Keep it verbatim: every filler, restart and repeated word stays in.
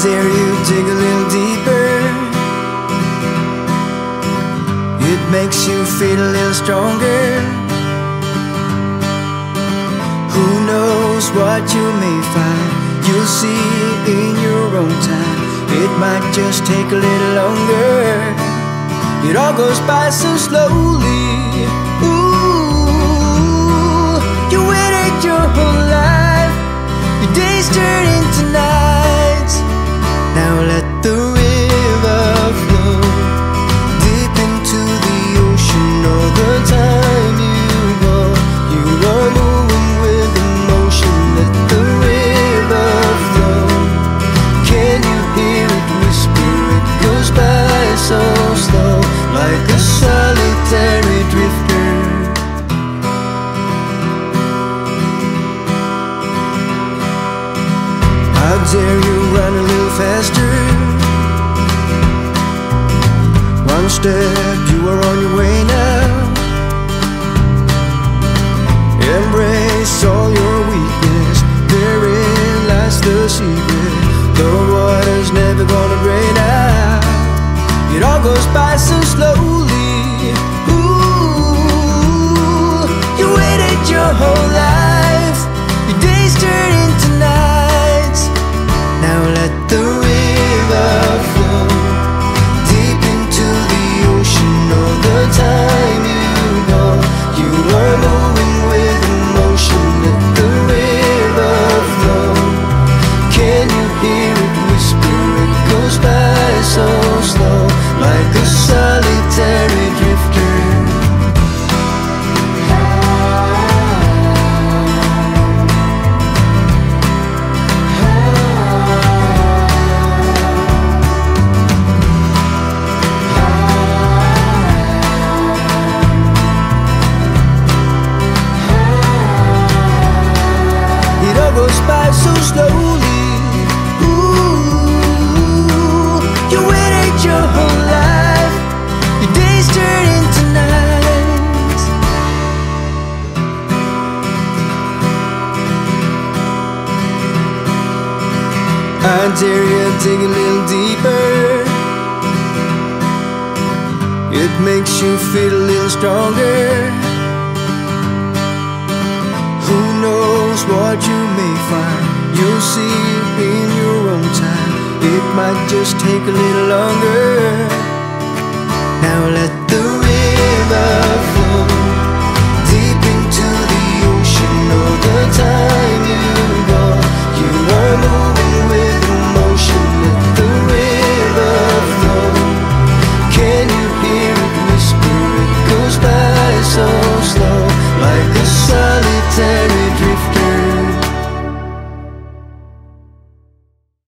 dare you dig a little deeper. It makes you feel a little stronger. Who knows what you may find? You'll see in your own time. It might just take a little longer. It all goes by so slowly. Ooh, you waited your whole life. Your days turn into nights. Now let the river flow deep into the ocean. All the time you go, you are moving with emotion. Let the river flow. Can you hear it whisper? It goes by so slow, like a solitary drifter. How dare you run a little faster? One step, you are on your way now. Embrace all your weakness. Therein lies the secret. The water's never gonna drain out. It all goes by so slowly. Ooh, you waited your whole life. Your days turn into nights. Now let the river flow deep into the ocean. All the time you go, you are moving with emotion. Let the river flow. Can you hear it whisper? It goes by so slow, like a solitary drifter. It all goes by so slowly. Ooh, you waited your whole life. Your days turn into nights. I dare you dig a little deeper. It makes you feel a little stronger. Who knows what you may find? You'll see in your own time. It might just take a little longer. Now let the river